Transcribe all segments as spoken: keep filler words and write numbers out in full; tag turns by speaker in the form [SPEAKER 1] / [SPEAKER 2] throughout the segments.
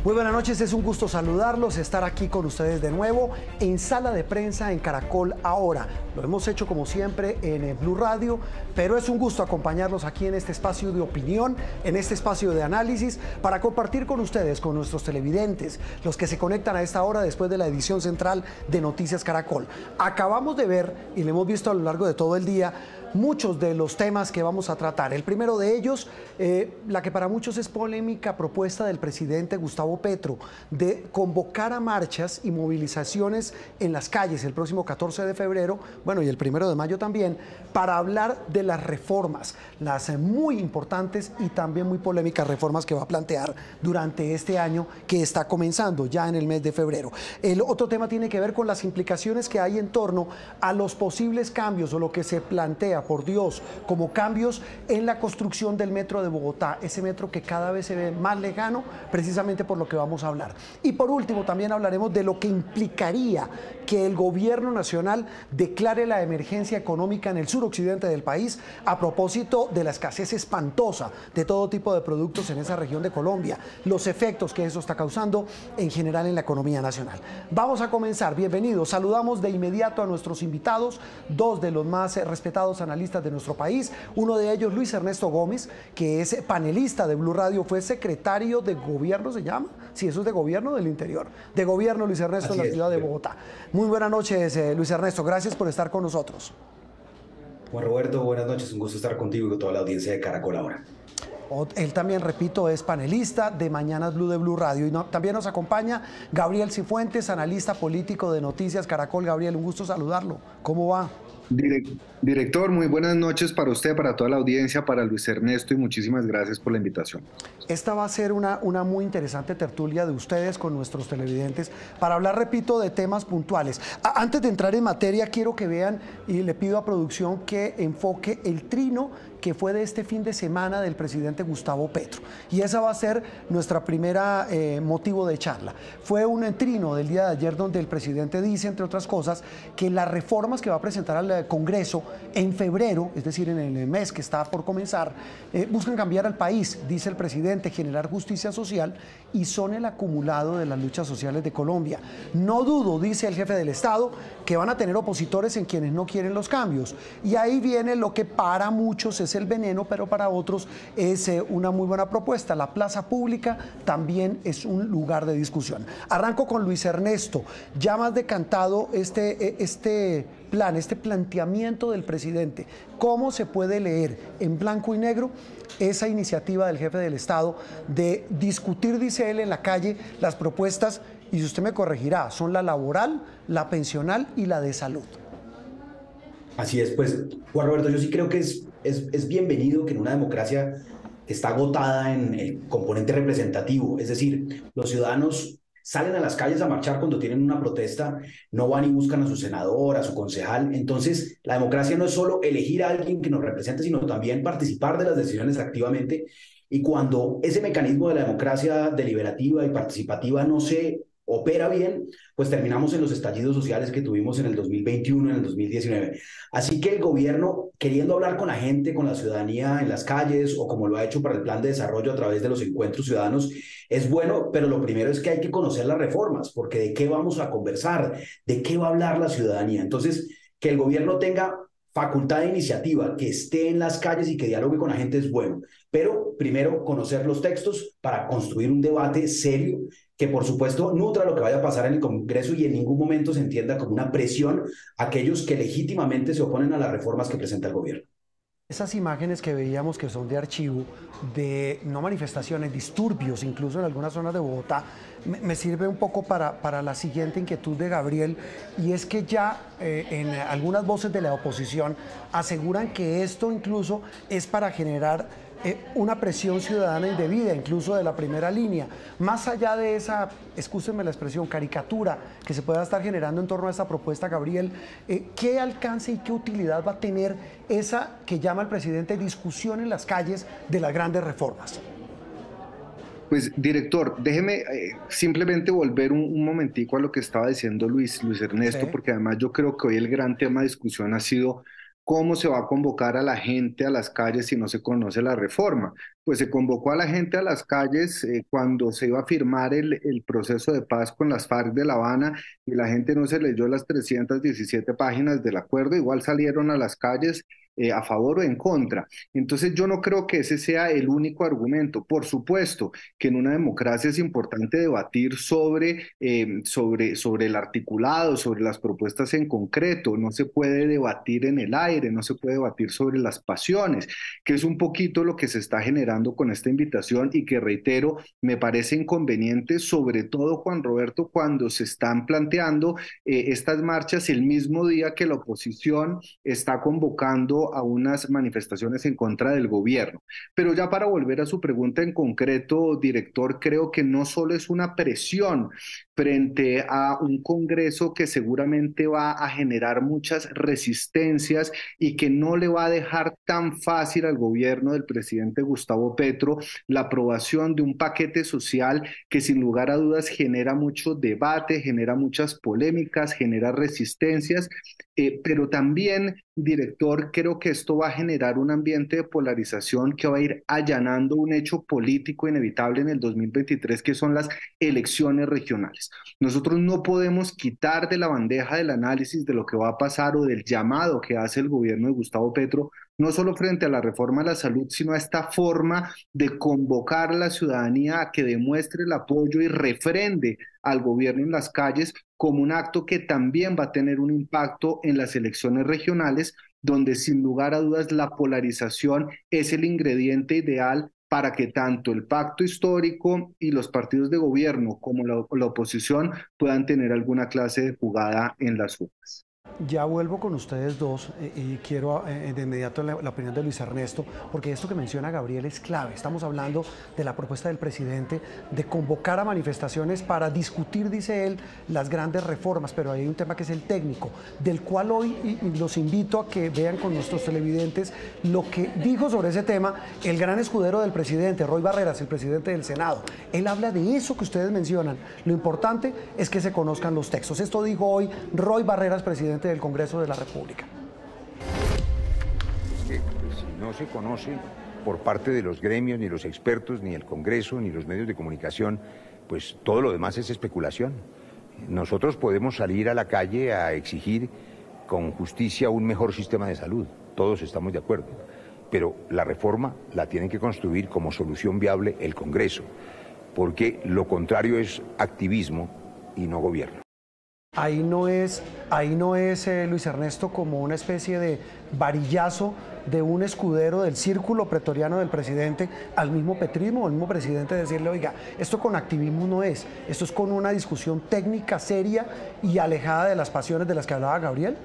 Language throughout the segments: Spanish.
[SPEAKER 1] Muy buenas noches, es un gusto saludarlos, estar aquí con ustedes de nuevo en Sala de Prensa en Caracol Ahora. Lo hemos hecho como siempre en Blue Radio, pero es un gusto acompañarlos aquí en este espacio de opinión, en este espacio de análisis, para compartir con ustedes, con nuestros televidentes, los que se conectan a esta hora después de la edición central de Noticias Caracol. Acabamos de ver, y lo hemos visto a lo largo de todo el día, muchos de los temas que vamos a tratar. El primero de ellos, eh, la que para muchos es polémica propuesta del presidente Gustavo Petro de convocar a marchas y movilizaciones en las calles el próximo catorce de febrero, bueno, y el primero de mayo también, para hablar de las reformas, las muy importantes y también muy polémicas reformas que va a plantear durante este año que está comenzando ya en el mes de febrero. El otro tema tiene que ver con las implicaciones que hay en torno a los posibles cambios o lo que se plantea, por Dios, como cambios en la construcción del metro de Bogotá, ese metro que cada vez se ve más lejano, precisamente por lo que vamos a hablar. Y por último, también hablaremos de lo que implicaría que el gobierno nacional declare la emergencia económica en el suroccidente del país a propósito de la escasez espantosa de todo tipo de productos en esa región de Colombia, los efectos que eso está causando en general en la economía nacional. Vamos a comenzar, bienvenidos, saludamos de inmediato a nuestros invitados, dos de los más respetados analistas de nuestro país, uno de ellos Luis Ernesto Gómez, que es panelista de Blue Radio, fue secretario de gobierno, ¿se llama? Sí, eso es de gobierno del interior, de gobierno Luis Ernesto en la ciudad de Bogotá. Muy buenas noches, eh, Luis Ernesto, gracias por estar con nosotros.
[SPEAKER 2] Juan Roberto, buenas noches, un gusto estar contigo y con toda la audiencia de Caracol Ahora.
[SPEAKER 1] Él también, repito, es panelista de Mañanas Blue de Blue Radio. Y no, también nos acompaña Gabriel Cifuentes, analista político de Noticias Caracol. Gabriel, un gusto saludarlo. ¿Cómo va?
[SPEAKER 3] Director, muy buenas noches para usted, para toda la audiencia, para Luis Ernesto, y muchísimas gracias por la invitación.
[SPEAKER 1] Esta va a ser una, una muy interesante tertulia de ustedes con nuestros televidentes para hablar, repito, de temas puntuales. A, antes de entrar en materia, quiero que vean, y le pido a producción que enfoque el trino que fue de este fin de semana del presidente Gustavo Petro. Y esa va a ser nuestra primera eh, motivo de charla. Fue un trino del día de ayer donde el presidente dice, entre otras cosas, que las reformas que va a presentar al Congreso en febrero, es decir, en el mes que está por comenzar, eh, buscan cambiar al país, dice el presidente, generar justicia social y son el acumulado de las luchas sociales de Colombia. No dudo, dice el jefe del Estado, que van a tener opositores en quienes no quieren los cambios. Y ahí viene lo que para muchos es el veneno, pero para otros es eh, una muy buena propuesta. La plaza pública también es un lugar de discusión. Arranco con Luis Ernesto. Ya más decantado este, eh, este plan, este planteamiento del presidente. ¿Cómo se puede leer en blanco y negro esa iniciativa del jefe del Estado de discutir, dice él, en la calle las propuestas, y si usted me corregirá, son la laboral, la pensional y la de salud?
[SPEAKER 2] Así es, pues, Juan Roberto, yo sí creo que es, es, es bienvenido que en una democracia que está agotada en el componente representativo, es decir, los ciudadanos salen a las calles a marchar cuando tienen una protesta, no van y buscan a su senador, a su concejal. Entonces, la democracia no es solo elegir a alguien que nos represente, sino también participar de las decisiones activamente. Y cuando ese mecanismo de la democracia deliberativa y participativa no se opera bien, pues terminamos en los estallidos sociales que tuvimos en el dos mil veintiuno, en el dos mil diecinueve. Así que el gobierno, queriendo hablar con la gente, con la ciudadanía en las calles, o como lo ha hecho para el plan de desarrollo a través de los encuentros ciudadanos, es bueno, pero lo primero es que hay que conocer las reformas, porque ¿de qué vamos a conversar? ¿De qué va a hablar la ciudadanía? Entonces, que el gobierno tenga facultad de iniciativa, que esté en las calles y que dialogue con la gente es bueno, pero primero conocer los textos para construir un debate serio que por supuesto nutra lo que vaya a pasar en el Congreso y en ningún momento se entienda como una presión a aquellos que legítimamente se oponen a las reformas que presenta el gobierno.
[SPEAKER 1] Esas imágenes que veíamos que son de archivo, de no manifestaciones, disturbios, incluso en algunas zonas de Bogotá, me, me sirve un poco para, para la siguiente inquietud de Gabriel, y es que ya eh, en algunas voces de la oposición aseguran que esto incluso es para generar Eh, una presión ciudadana indebida, incluso de la primera línea. Más allá de esa, excúsenme la expresión, caricatura que se pueda estar generando en torno a esta propuesta, Gabriel, eh, ¿qué alcance y qué utilidad va a tener esa que llama el presidente discusión en las calles de las grandes reformas?
[SPEAKER 3] Pues, director, déjeme eh, simplemente volver un, un momentico a lo que estaba diciendo Luis, Luis Ernesto,
[SPEAKER 1] Sí.
[SPEAKER 3] porque además yo creo que hoy el gran tema de discusión ha sido cómo se va a convocar a la gente a las calles si no se conoce la reforma. pues se convocó a la gente a las calles eh, cuando se iba a firmar el, el proceso de paz con las FARC de La Habana y la gente no se leyó las trescientas diecisiete páginas del acuerdo, igual salieron a las calles eh, a favor o en contra. Entonces yo no creo que ese sea el único argumento. Por supuesto que en una democracia es importante debatir sobre, eh, sobre, sobre el articulado, sobre las propuestas en concreto. No se puede debatir en el aire, no se puede debatir sobre las pasiones, que es un poquito lo que se está generando con esta invitación y que, reitero, me parece inconveniente, sobre todo, Juan Roberto, cuando se están planteando eh, estas marchas el mismo día que la oposición está convocando a unas manifestaciones en contra del gobierno. Pero ya para volver a su pregunta en concreto, director, creo que no solo es una presión frente a un Congreso que seguramente va a generar muchas resistencias y que no le va a dejar tan fácil al gobierno del presidente Gustavo Petro la aprobación de un paquete social que sin lugar a dudas genera mucho debate, genera muchas polémicas, genera resistencias, eh, pero también, director, creo que esto va a generar un ambiente de polarización que va a ir allanando un hecho político inevitable en el dos mil veintitrés, que son las elecciones regionales. Nosotros no podemos quitar de la bandeja del análisis de lo que va a pasar o del llamado que hace el gobierno de Gustavo Petro, no solo frente a la reforma a la salud, sino a esta forma de convocar a la ciudadanía a que demuestre el apoyo y refrende al gobierno en las calles como un acto que también va a tener un impacto en las elecciones regionales, donde sin lugar a dudas la polarización es el ingrediente ideal para que tanto el pacto histórico y los partidos de gobierno como la, la oposición puedan tener alguna clase de jugada en las urnas.
[SPEAKER 1] Ya vuelvo con ustedes dos eh, y quiero eh, de inmediato la, la opinión de Luis Ernesto, porque esto que menciona Gabriel es clave. Estamos hablando de la propuesta del presidente de convocar a manifestaciones para discutir, dice él, las grandes reformas, pero hay un tema que es el técnico, del cual hoy y, y los invito a que vean con nuestros televidentes lo que dijo sobre ese tema el gran escudero del presidente, Roy Barreras, el presidente del Senado. Él habla de eso que ustedes mencionan. Lo importante es que se conozcan los textos. Esto dijo hoy Roy Barreras, presidente del Congreso de la República.
[SPEAKER 4] Es que pues, si no se conoce por parte de los gremios, ni los expertos, ni el Congreso, ni los medios de comunicación, pues todo lo demás es especulación. Nosotros podemos salir a la calle a exigir con justicia un mejor sistema de salud, todos estamos de acuerdo, pero la reforma la tienen que construir como solución viable el Congreso, porque lo contrario es activismo y no gobierno.
[SPEAKER 1] Ahí no es, ahí no es eh, Luis Ernesto, como una especie de varillazo de un escudero del círculo pretoriano del presidente al mismo petrismo, al mismo presidente, decirle, oiga, esto con activismo no es, esto es con una discusión técnica seria y alejada de las pasiones de las que hablaba Gabriel.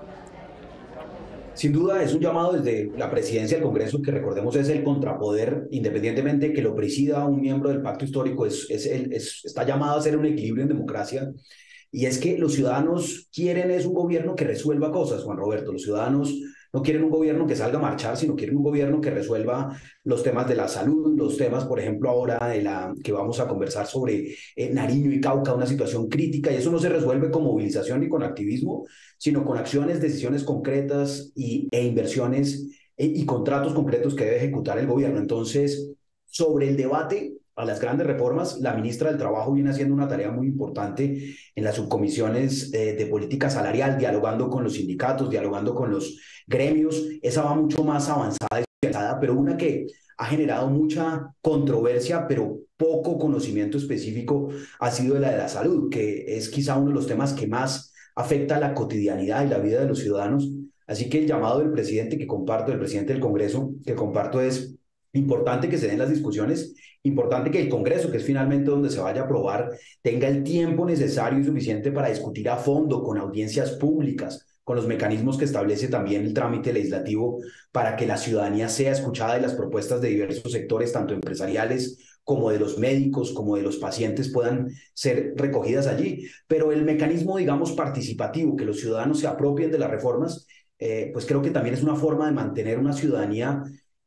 [SPEAKER 2] Sin duda es un llamado desde la presidencia del Congreso, que recordemos es el contrapoder, independientemente de que lo presida un miembro del pacto histórico, es, es el, es, está llamado a ser un equilibrio en democracia. Y es que los ciudadanos quieren es un gobierno que resuelva cosas, Juan Roberto. Los ciudadanos no quieren un gobierno que salga a marchar, sino quieren un gobierno que resuelva los temas de la salud, los temas, por ejemplo, ahora de la que vamos a conversar sobre eh, Nariño y Cauca, una situación crítica, y eso no se resuelve con movilización ni con activismo, sino con acciones, decisiones concretas y, e inversiones e, y contratos concretos que debe ejecutar el gobierno. Entonces, sobre el debate a las grandes reformas, la ministra del Trabajo viene haciendo una tarea muy importante en las subcomisiones eh, de política salarial, dialogando con los sindicatos, dialogando con los gremios. Esa va mucho más avanzada y avanzada, pero una que ha generado mucha controversia, pero poco conocimiento específico, ha sido la de la salud, que es quizá uno de los temas que más afecta a la cotidianidad y la vida de los ciudadanos. Así que el llamado del presidente que comparto, del presidente del Congreso, que comparto, es importante que se den las discusiones, importante que el Congreso, que es finalmente donde se vaya a aprobar, tenga el tiempo necesario y suficiente para discutir a fondo, con audiencias públicas, con los mecanismos que establece también el trámite legislativo, para que la ciudadanía sea escuchada y las propuestas de diversos sectores, tanto empresariales como de los médicos, como de los pacientes, puedan ser recogidas allí. Pero el mecanismo, digamos, participativo, que los ciudadanos se apropien de las reformas, eh, pues creo que también es una forma de mantener una ciudadanía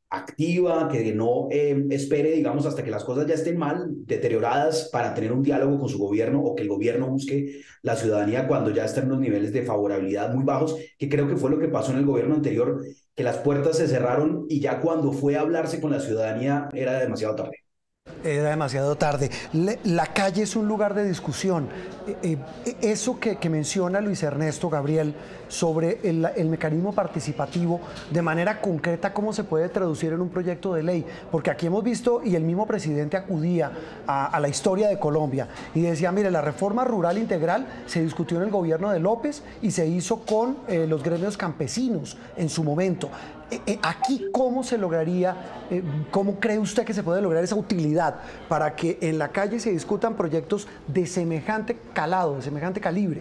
[SPEAKER 2] activa, que no eh, espere, digamos, hasta que las cosas ya estén mal, deterioradas, para tener un diálogo con su gobierno, o que el gobierno busque la ciudadanía cuando ya están los niveles de favorabilidad muy bajos, que creo que fue lo que pasó en el gobierno anterior, que las puertas se cerraron y ya cuando fue a hablarse con la ciudadanía era demasiado tarde.
[SPEAKER 1] Era demasiado tarde. Le, la calle es un lugar de discusión. Eh, eh, eso que, que menciona Luis Ernesto Gabriel sobre el, el mecanismo participativo, de manera concreta, ¿cómo se puede traducir en un proyecto de ley? Porque aquí hemos visto, y el mismo presidente acudía a, a la historia de Colombia y decía, mire, la reforma rural integral se discutió en el gobierno de López y se hizo con eh, los gremios campesinos en su momento. Eh, eh, aquí, ¿cómo se lograría, eh, cómo cree usted que se puede lograr esa utilidad para que en la calle se discutan proyectos de semejante calado, de semejante calibre?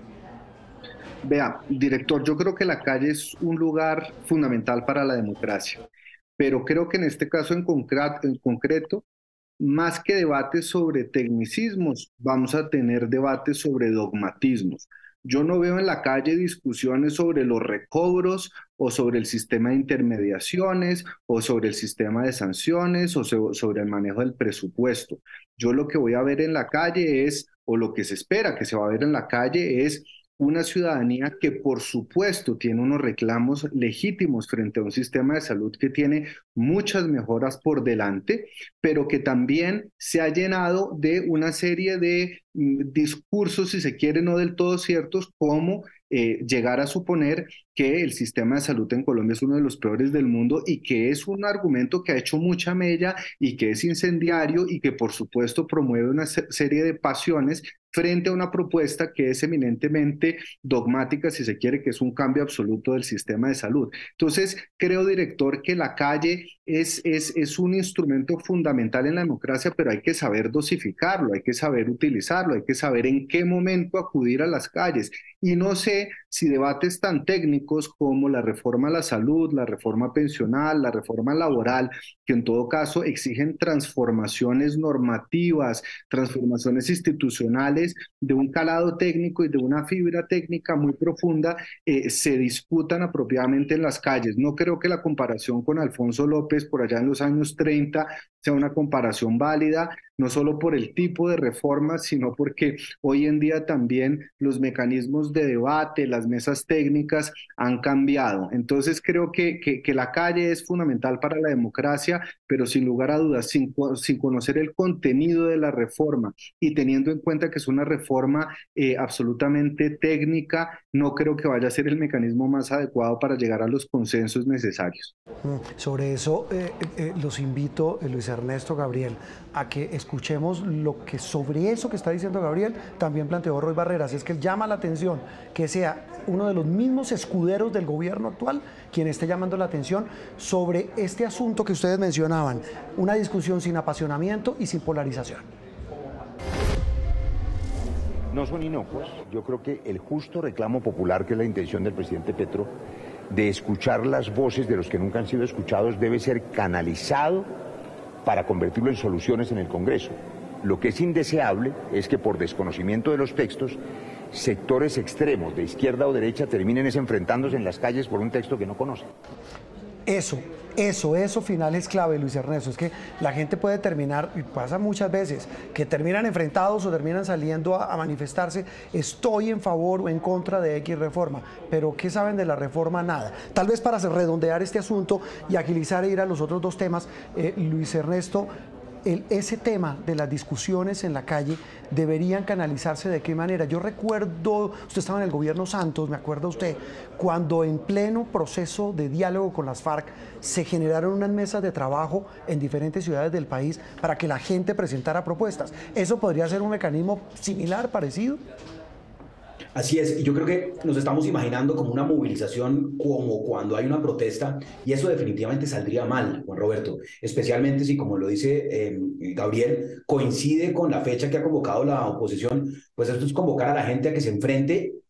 [SPEAKER 3] Vea, director, yo creo que la calle es un lugar fundamental para la democracia, pero creo que en este caso en concreto, en concreto, más que debates sobre tecnicismos, vamos a tener debates sobre dogmatismos. Yo no veo en la calle discusiones sobre los recobros o sobre el sistema de intermediaciones o sobre el sistema de sanciones o sobre el manejo del presupuesto. Yo lo que voy a ver en la calle es, o lo que se espera que se va a ver en la calle es una ciudadanía que por supuesto tiene unos reclamos legítimos frente a un sistema de salud que tiene muchas mejoras por delante, pero que también se ha llenado de una serie de mm, discursos, si se quiere, no del todo ciertos, como eh, llegar a suponer que el sistema de salud en Colombia es uno de los peores del mundo y que es un argumento que ha hecho mucha mella y que es incendiario y que por supuesto promueve una serie de pasiones frente a una propuesta que es eminentemente dogmática, si se quiere, que es un cambio absoluto del sistema de salud. Entonces, creo, director, que la calle es, es, es un instrumento fundamental en la democracia, pero hay que saber dosificarlo, hay que saber utilizarlo, hay que saber en qué momento acudir a las calles. Y no sé si debates tan técnicos como la reforma a la salud, la reforma pensional, la reforma laboral, que en todo caso exigen transformaciones normativas, transformaciones institucionales, de un calado técnico y de una fibra técnica muy profunda, eh, se disputan apropiadamente en las calles. No creo que la comparación con Alfonso López por allá en los años treinta sea una comparación válida, no solo por el tipo de reformas, sino porque hoy en día también los mecanismos de debate, las mesas técnicas han cambiado. Entonces creo que, que, que la calle es fundamental para la democracia, pero sin lugar a dudas, sin, sin conocer el contenido de la reforma y teniendo en cuenta que es una reforma eh, absolutamente técnica, no creo que vaya a ser el mecanismo más adecuado para llegar a los consensos necesarios.
[SPEAKER 1] Sobre eso eh, eh, los invito, eh, Luis Ernesto Gabriel, a que escuchemos lo que sobre eso que está diciendo Gabriel también planteó Roy Barreras. Es que llama la atención que sea uno de los mismos escuderos del gobierno actual quien esté llamando la atención sobre este asunto que ustedes mencionaban, una discusión sin apasionamiento y sin polarización.
[SPEAKER 4] No son inocuos. Yo creo que el justo reclamo popular, que es la intención del presidente Petro, de escuchar las voces de los que nunca han sido escuchados, debe ser canalizado para convertirlo en soluciones en el Congreso. Lo que es indeseable es que por desconocimiento de los textos, sectores extremos de izquierda o derecha terminen enfrentándose en las calles por un texto que no conocen.
[SPEAKER 1] Eso, eso, eso final es clave, Luis Ernesto. Es que la gente puede terminar, y pasa muchas veces, que terminan enfrentados o terminan saliendo a, a manifestarse, estoy en favor o en contra de X reforma, pero ¿qué saben de la reforma? Nada. Tal vez para redondear este asunto y agilizar e ir a los otros dos temas, eh, Luis Ernesto, El, ese tema de las discusiones en la calle deberían canalizarse de qué manera. Yo recuerdo, usted estaba en el gobierno Santos, me acuerda usted, cuando en pleno proceso de diálogo con las FARC se generaron unas mesas de trabajo en diferentes ciudades del país para que la gente presentara propuestas. ¿Eso podría ser un mecanismo similar, parecido?
[SPEAKER 2] Así es, y yo creo que nos estamos imaginando como una movilización como cuando hay una protesta, y eso definitivamente saldría mal, Juan Roberto, especialmente si, como lo dice eh, Gabriel, coincide con la fecha que ha convocado la oposición. Pues esto es convocar a la gente a que se enfrente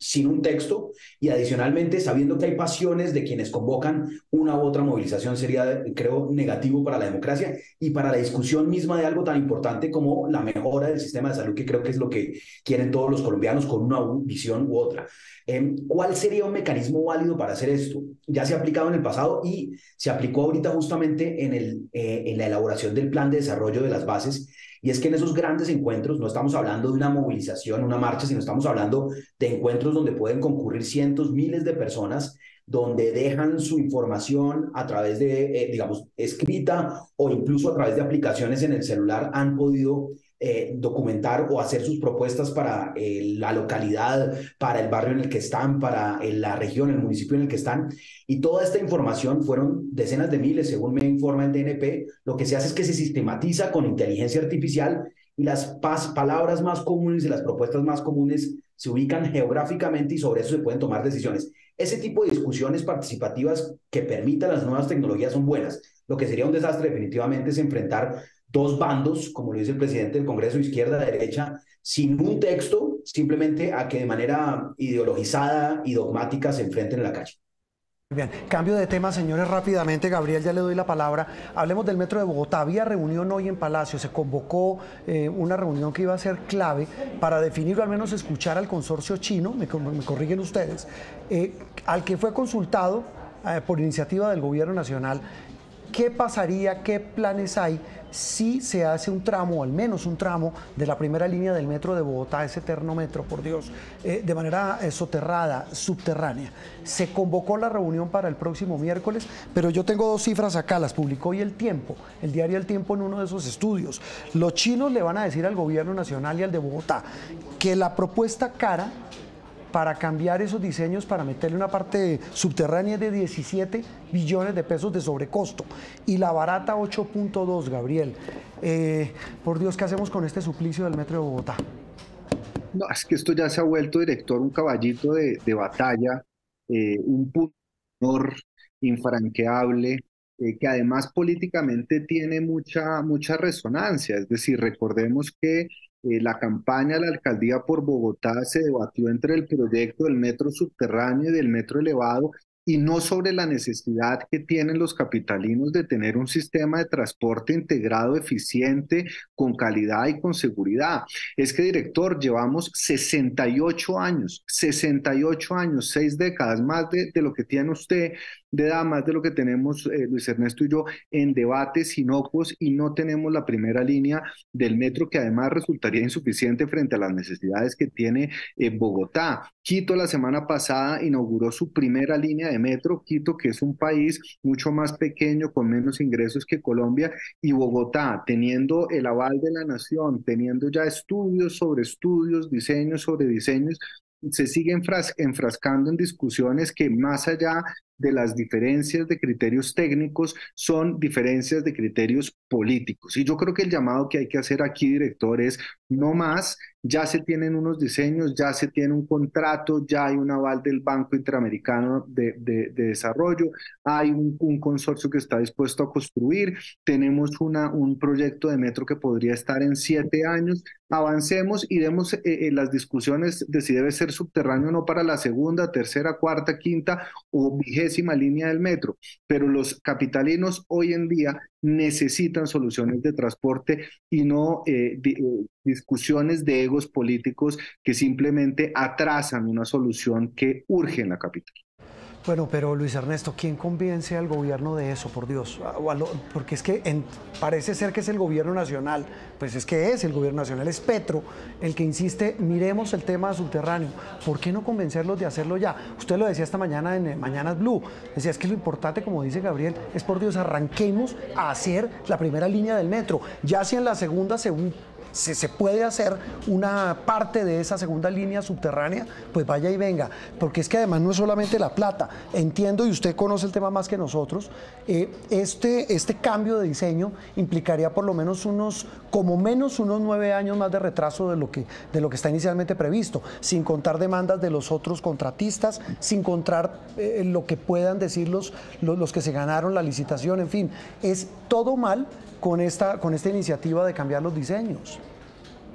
[SPEAKER 2] sin un texto, y adicionalmente sabiendo que hay pasiones de quienes convocan una u otra movilización, sería, creo, negativo para la democracia y para la discusión misma de algo tan importante como la mejora del sistema de salud, que creo que es lo que quieren todos los colombianos con una visión u otra. Eh, ¿Cuál sería un mecanismo válido para hacer esto? Ya se ha aplicado en el pasado y se aplicó ahorita justamente en, el, eh, en la elaboración del plan de desarrollo de las bases, y es que en esos grandes encuentros no estamos hablando de una movilización, una marcha, sino estamos hablando de encuentros donde pueden concurrir cientos, miles de personas, donde dejan su información a través de, eh, digamos, escrita o incluso a través de aplicaciones en el celular, han podido Eh, documentar o hacer sus propuestas para eh, la localidad, para el barrio en el que están, para eh, la región, el municipio en el que están. Y toda esta información fueron decenas de miles, según me informa el D N P. Lo que se hace es que se sistematiza con inteligencia artificial y las palabras más comunes y las propuestas más comunes se ubican geográficamente y sobre eso se pueden tomar decisiones. Ese tipo de discusiones participativas que permitan las nuevas tecnologías son buenas. Lo que sería un desastre definitivamente es enfrentar dos bandos, como lo dice el presidente del Congreso, izquierda, derecha, sin un texto, simplemente a que de manera ideologizada y dogmática se enfrenten en la calle.
[SPEAKER 1] Bien, cambio de tema, señores, rápidamente. Gabriel, ya le doy la palabra. Hablemos del Metro de Bogotá. Había reunión hoy en Palacio, se convocó eh, una reunión que iba a ser clave para definir o al menos escuchar al consorcio chino, me, me corrigen ustedes, eh, al que fue consultado eh, por iniciativa del Gobierno Nacional. ¿Qué pasaría, qué planes hay si se hace un tramo, o al menos un tramo, de la primera línea del metro de Bogotá, ese eterno metro, por Dios, eh, de manera eh, soterrada, subterránea? Se convocó la reunión para el próximo miércoles, pero yo tengo dos cifras acá, las publicó hoy El Tiempo, el diario El Tiempo, en uno de esos estudios. Los chinos le van a decir al Gobierno Nacional y al de Bogotá que la propuesta cara para cambiar esos diseños, para meterle una parte subterránea de diecisiete billones de pesos de sobrecosto y la barata ocho punto dos, Gabriel. Eh, por Dios, ¿qué hacemos con este suplicio del metro de Bogotá?
[SPEAKER 3] No, es que esto ya se ha vuelto, director, un caballito de, de batalla, eh, un punto infranqueable, eh, que además políticamente tiene mucha, mucha resonancia. Es decir, recordemos que Eh, la campaña de la alcaldía por Bogotá se debatió entre el proyecto del metro subterráneo y del metro elevado, y no sobre la necesidad que tienen los capitalinos de tener un sistema de transporte integrado, eficiente, con calidad y con seguridad. Es que, director, llevamos sesenta y ocho años, sesenta y ocho años, seis décadas, más de, de lo que tiene usted de edad, más de lo que tenemos eh, Luis Ernesto y yo, en debates inocuos, y no tenemos la primera línea del metro, que además resultaría insuficiente frente a las necesidades que tiene eh, Bogotá. Quito la semana pasada inauguró su primera línea de metro, Quito, que es un país mucho más pequeño, con menos ingresos que Colombia, y Bogotá, teniendo el aval de la nación, teniendo ya estudios sobre estudios, diseños sobre diseños, se sigue enfras enfrascando en discusiones que, más allá de las diferencias de criterios técnicos, son diferencias de criterios políticos. Y yo creo que el llamado que hay que hacer aquí, director, es no más. Ya se tienen unos diseños, ya se tiene un contrato, ya hay un aval del Banco Interamericano de, de, de Desarrollo, hay un, un consorcio que está dispuesto a construir, tenemos una, un proyecto de metro que podría estar en siete años. Avancemos y demos eh, eh, las discusiones de si debe ser subterráneo o no para la segunda, tercera, cuarta, quinta o vigésima línea del metro. Pero los capitalinos hoy en día necesitan soluciones de transporte y no eh, di, eh, discusiones de egos políticos que simplemente atrasan una solución que urge en la capital.
[SPEAKER 1] Bueno, pero Luis Ernesto, ¿quién convence al gobierno de eso, por Dios? Porque es que en, parece ser que es el gobierno nacional, pues es que es el gobierno nacional, es Petro el que insiste, miremos el tema subterráneo. ¿Por qué no convencerlos de hacerlo ya? Usted lo decía esta mañana en Mañanas Blue, decía, es que lo importante, como dice Gabriel, es, por Dios, arranquemos a hacer la primera línea del metro. Ya si en la segunda se Se, se puede hacer una parte de esa segunda línea subterránea, pues vaya y venga, porque es que además no es solamente la plata. Entiendo, y usted conoce el tema más que nosotros, eh, este, este cambio de diseño implicaría por lo menos unos, como menos unos nueve años más de retraso de lo que, de lo que está inicialmente previsto, sin contar demandas de los otros contratistas, sin contar eh, lo que puedan decir los, los, los que se ganaron la licitación, en fin, es todo mal con esta, con esta iniciativa de cambiar los diseños.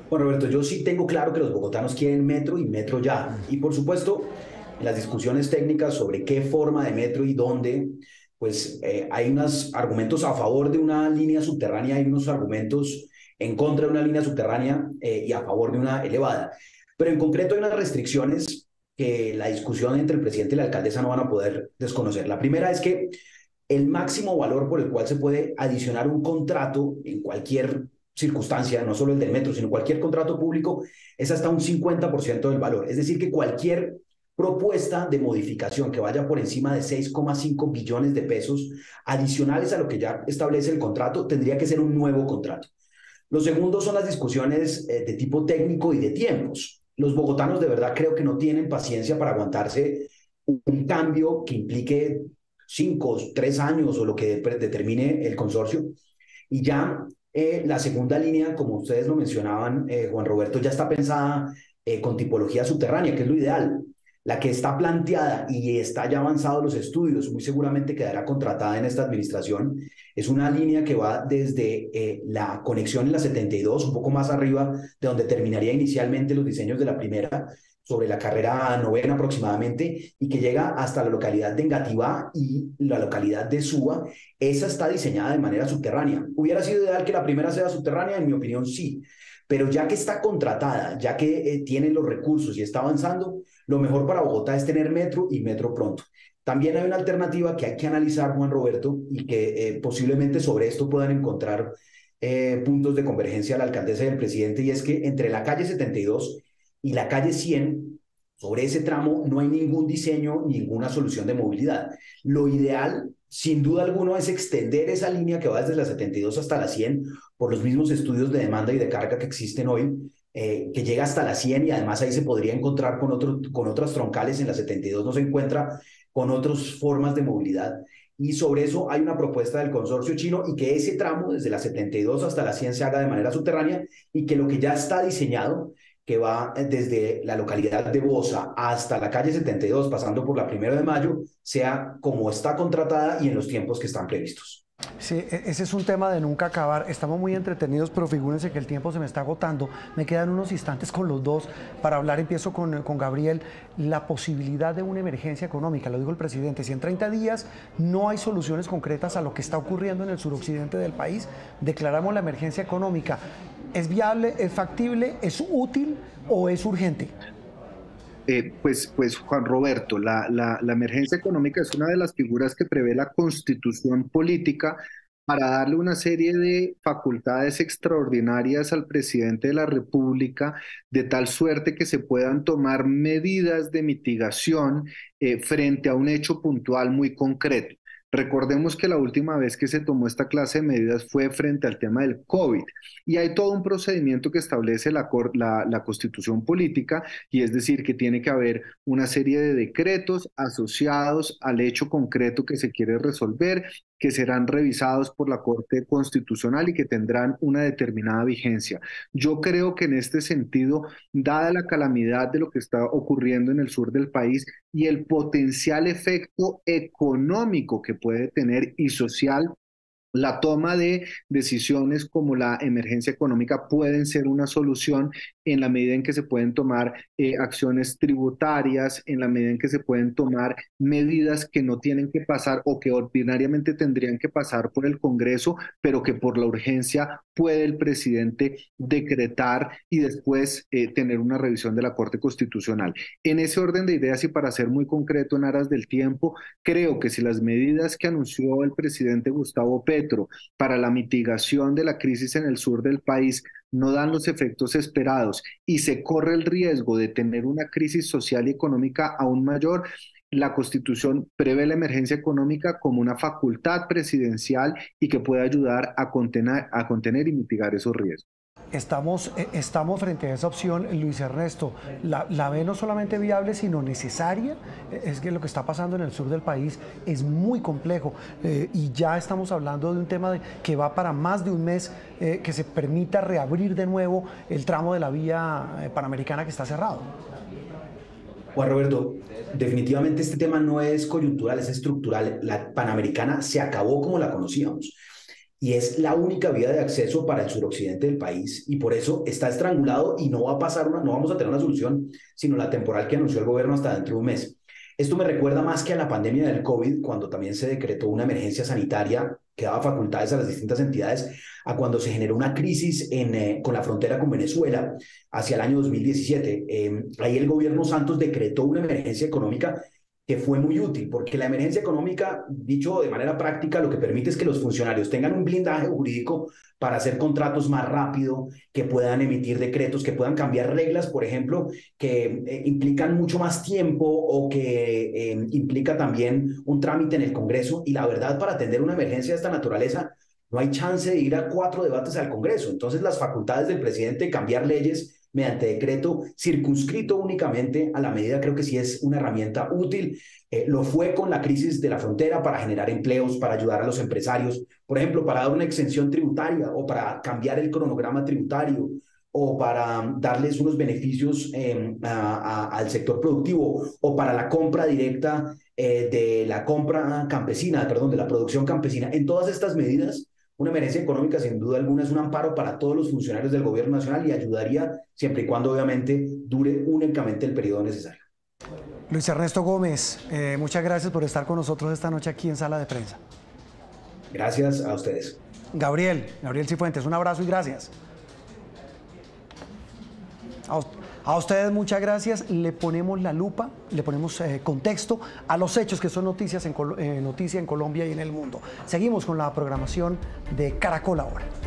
[SPEAKER 2] Bueno, Roberto, yo sí tengo claro que los bogotanos quieren metro y metro ya. Y por supuesto, en las discusiones técnicas sobre qué forma de metro y dónde, pues eh, hay unos argumentos a favor de una línea subterránea y unos argumentos en contra de una línea subterránea eh, y a favor de una elevada. Pero en concreto hay unas restricciones que la discusión entre el presidente y la alcaldesa no van a poder desconocer. La primera es que el máximo valor por el cual se puede adicionar un contrato en cualquier circunstancia, no solo el del metro, sino cualquier contrato público, es hasta un cincuenta por ciento del valor. Es decir, que cualquier propuesta de modificación que vaya por encima de seis coma cinco billones de pesos adicionales a lo que ya establece el contrato, tendría que ser un nuevo contrato. Lo segundo son las discusiones eh, de tipo técnico y de tiempos. Los bogotanos de verdad creo que no tienen paciencia para aguantarse un cambio que implique cinco, tres años o lo que de determine el consorcio. Y ya eh, la segunda línea, como ustedes lo mencionaban, eh, Juan Roberto, ya está pensada eh, con tipología subterránea, que es lo ideal. La que está planteada y está ya avanzado los estudios, muy seguramente quedará contratada en esta administración, es una línea que va desde eh, la conexión en la setenta y dos, un poco más arriba de donde terminaría inicialmente los diseños de la primera, sobre la carrera novena aproximadamente, y que llega hasta la localidad de Engativá y la localidad de Suba. Esa está diseñada de manera subterránea. ¿Hubiera sido ideal que la primera sea subterránea? En mi opinión, sí. Pero ya que está contratada, ya que eh, tiene los recursos y está avanzando, lo mejor para Bogotá es tener metro y metro pronto. También hay una alternativa que hay que analizar, Juan Roberto, y que eh, posiblemente sobre esto puedan encontrar eh, puntos de convergencia la alcaldesa y el presidente, y es que entre la calle setenta y dos y la calle cien, sobre ese tramo no hay ningún diseño, ninguna solución de movilidad. Lo ideal, sin duda alguna, es extender esa línea que va desde la setenta y dos hasta la cien por los mismos estudios de demanda y de carga que existen hoy, eh, que llega hasta la cien, y además ahí se podría encontrar con, otro, con otras troncales. En la setenta y dos no se encuentra con otras formas de movilidad. Y sobre eso hay una propuesta del consorcio chino, y que ese tramo desde la setenta y dos hasta la cien se haga de manera subterránea, y que lo que ya está diseñado, que va desde la localidad de Bosa hasta la calle setenta y dos, pasando por la Primero de Mayo, sea como está contratada y en los tiempos que están previstos.
[SPEAKER 1] Sí, ese es un tema de nunca acabar. Estamos muy entretenidos, pero figúrense que el tiempo se me está agotando. Me quedan unos instantes con los dos para hablar. Empiezo con, con Gabriel. La posibilidad de una emergencia económica, lo dijo el presidente, si en treinta días no hay soluciones concretas a lo que está ocurriendo en el suroccidente del país, declaramos la emergencia económica. ¿Es viable, es factible, es útil o es urgente?
[SPEAKER 3] Eh, pues, pues Juan Roberto, la, la, la emergencia económica es una de las figuras que prevé la Constitución política para darle una serie de facultades extraordinarias al presidente de la República, de tal suerte que se puedan tomar medidas de mitigación eh, frente a un hecho puntual muy concreto. Recordemos que la última vez que se tomó esta clase de medidas fue frente al tema del COVID, y hay todo un procedimiento que establece la, la, la Constitución política, y es decir, que tiene que haber una serie de decretos asociados al hecho concreto que se quiere resolver, que serán revisados por la Corte Constitucional y que tendrán una determinada vigencia. Yo creo que en este sentido, dada la calamidad de lo que está ocurriendo en el sur del país y el potencial efecto económico que puede tener y social, la toma de decisiones como la emergencia económica pueden ser una solución en la medida en que se pueden tomar eh, acciones tributarias, en la medida en que se pueden tomar medidas que no tienen que pasar o que ordinariamente tendrían que pasar por el Congreso, pero que por la urgencia puede el presidente decretar y después eh, tener una revisión de la Corte Constitucional. En ese orden de ideas, y para ser muy concreto en aras del tiempo, creo que si las medidas que anunció el presidente Gustavo Petro para la mitigación de la crisis en el sur del país no dan los efectos esperados y se corre el riesgo de tener una crisis social y económica aún mayor, la Constitución prevé la emergencia económica como una facultad presidencial y que puede ayudar a contener, a contener y mitigar esos riesgos.
[SPEAKER 1] Estamos, estamos frente a esa opción, Luis Ernesto. ¿La, la ve no solamente viable, sino necesaria? Es que lo que está pasando en el sur del país es muy complejo eh, y ya estamos hablando de un tema de, que va para más de un mes, eh, que se permita reabrir de nuevo el tramo de la vía eh, panamericana que está cerrado.
[SPEAKER 2] Juan Roberto, definitivamente este tema no es coyuntural, es estructural. La Panamericana se acabó como la conocíamos. y es la única vía de acceso para el suroccidente del país, y por eso está estrangulado y no va a pasar una, no vamos a tener una solución, sino la temporal que anunció el gobierno hasta dentro de un mes. Esto me recuerda más que a la pandemia del COVID, cuando también se decretó una emergencia sanitaria que daba facultades a las distintas entidades, a cuando se generó una crisis en, eh, con la frontera con Venezuela hacia el año dos mil diecisiete. Eh, ahí el gobierno Santos decretó una emergencia económica que fue muy útil, porque la emergencia económica, dicho de manera práctica, lo que permite es que los funcionarios tengan un blindaje jurídico para hacer contratos más rápido, que puedan emitir decretos, que puedan cambiar reglas, por ejemplo, que eh, implican mucho más tiempo o que eh, implica también un trámite en el Congreso. Y la verdad, para atender una emergencia de esta naturaleza, no hay chance de ir a cuatro debates al Congreso. Entonces, las facultades del presidente de cambiar leyes mediante decreto circunscrito únicamente a la medida, creo que sí es una herramienta útil. Eh, lo fue con la crisis de la frontera para generar empleos, para ayudar a los empresarios, por ejemplo, para dar una exención tributaria o para cambiar el cronograma tributario o para darles unos beneficios eh, a, a, al sector productivo o para la compra directa eh, de la compra campesina, perdón, de la producción campesina. En todas estas medidas, una emergencia económica, sin duda alguna, es un amparo para todos los funcionarios del gobierno nacional y ayudaría siempre y cuando, obviamente, dure únicamente el periodo necesario.
[SPEAKER 1] Luis Ernesto Gómez, eh, muchas gracias por estar con nosotros esta noche aquí en Sala de Prensa.
[SPEAKER 2] Gracias a ustedes.
[SPEAKER 1] Gabriel, Gabriel Cifuentes, un abrazo y gracias. A, a ustedes muchas gracias. Le ponemos la lupa, le ponemos eh, contexto a los hechos que son noticias en, eh, noticia en Colombia y en el mundo. Seguimos con la programación de Caracol Ahora.